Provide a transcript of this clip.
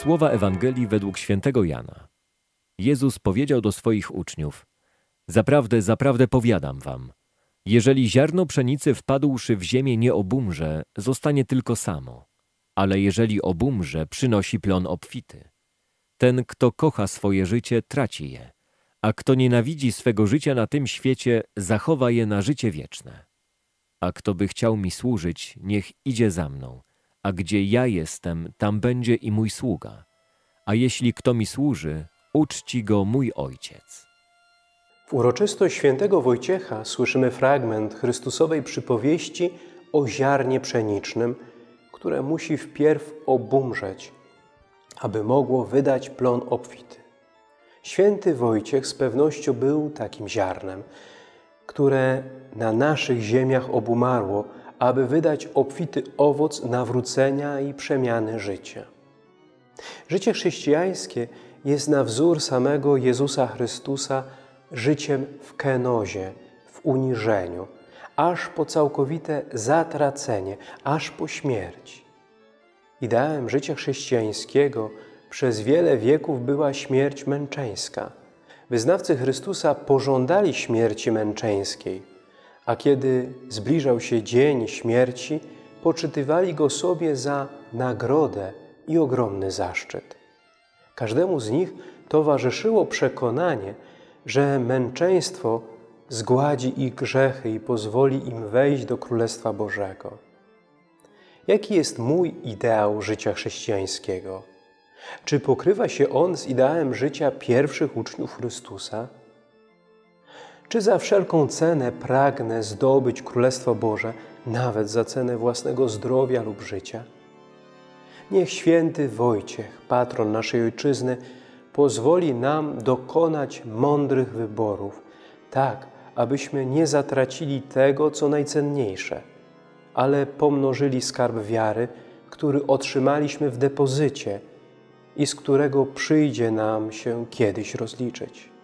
Słowa Ewangelii według świętego Jana. Jezus powiedział do swoich uczniów: Zaprawdę, zaprawdę powiadam wam, jeżeli ziarno pszenicy wpadłszy w ziemię nie obumrze, zostanie tylko samo, ale jeżeli obumrze, przynosi plon obfity. Ten, kto kocha swoje życie, traci je, a kto nienawidzi swego życia na tym świecie, zachowa je na życie wieczne. A kto by chciał mi służyć, niech idzie za mną, a gdzie ja jestem, tam będzie i mój sługa. A jeśli kto mi służy, uczci go mój Ojciec. W uroczystość świętego Wojciecha słyszymy fragment Chrystusowej przypowieści o ziarnie pszenicznym, które musi wpierw obumrzeć, aby mogło wydać plon obfity. Święty Wojciech z pewnością był takim ziarnem, które na naszych ziemiach obumarło, aby wydać obfity owoc nawrócenia i przemiany życia. Życie chrześcijańskie jest na wzór samego Jezusa Chrystusa życiem w kenozie, w uniżeniu, aż po całkowite zatracenie, aż po śmierć. Ideałem życia chrześcijańskiego przez wiele wieków była śmierć męczeńska. Wyznawcy Chrystusa pożądali śmierci męczeńskiej, a kiedy zbliżał się dzień śmierci, poczytywali go sobie za nagrodę i ogromny zaszczyt. Każdemu z nich towarzyszyło przekonanie, że męczeństwo zgładzi ich grzechy i pozwoli im wejść do Królestwa Bożego. Jaki jest mój ideał życia chrześcijańskiego? Czy pokrywa się on z ideałem życia pierwszych uczniów Chrystusa? Czy za wszelką cenę pragnę zdobyć Królestwo Boże, nawet za cenę własnego zdrowia lub życia? Niech święty Wojciech, patron naszej Ojczyzny, pozwoli nam dokonać mądrych wyborów, tak, abyśmy nie zatracili tego, co najcenniejsze, ale pomnożyli skarb wiary, który otrzymaliśmy w depozycie i z którego przyjdzie nam się kiedyś rozliczyć.